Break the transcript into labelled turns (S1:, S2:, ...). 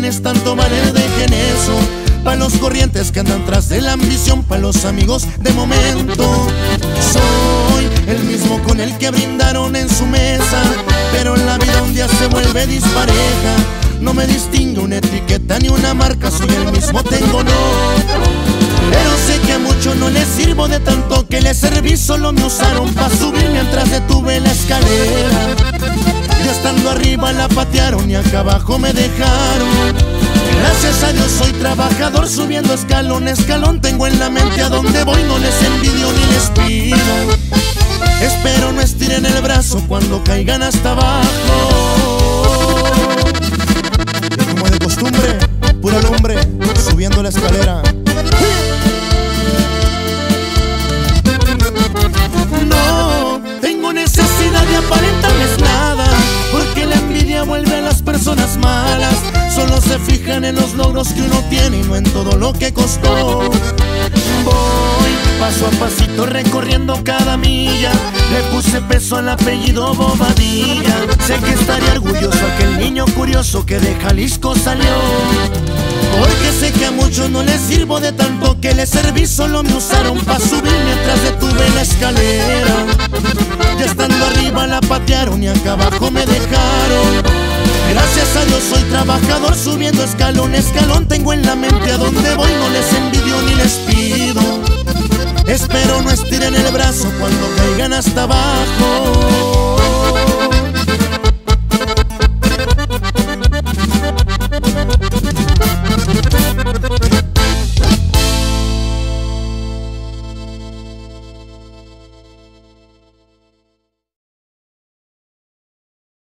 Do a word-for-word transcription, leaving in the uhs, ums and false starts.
S1: jóvenes tanto vale dejen eso. Pa' los corrientes que andan tras de la ambición, pa' los amigos de momento. Soy el mismo con el que brindaron en su mesa, pero en la vida un día se vuelve dispareja. No me distingue una etiqueta ni una marca, soy el mismo, tengo no. Pero sé que a muchos no les sirvo de tanto que les serví, solo me usaron pa' subir mientras detuve la escalera. Ya estando arriba la patearon y acá abajo me dejaron. Gracias a Dios soy trabajador, subiendo escalón a escalón. Tengo en la mente a dónde voy, no les envidio ni les pido. Espero no estiren el brazo cuando caigan hasta abajo. Y como de costumbre, puro lumbre, subiendo la escalera. No tengo necesidad de aparentarles nada, porque la envidia vuelve a las personas malas. Solo se fijan en los logros que uno tiene y no en todo lo que costó. Voy paso a pasito recorriendo cada milla. Le puse peso al apellido Bobadilla. Sé que estaría orgulloso aquel niño curioso que de Jalisco salió. Porque sé que a muchos no les sirvo de tanto que les serví, solo me usaron pa' subir mientras detuve la escalera. Ya estando arriba la patearon y acá abajo me dejaron. Gracias a Dios soy trabajador, subiendo escalón a escalón. Tengo en la mente a dónde voy, no les envidio ni les pido. Espero no estiren el brazo cuando caigan hasta abajo.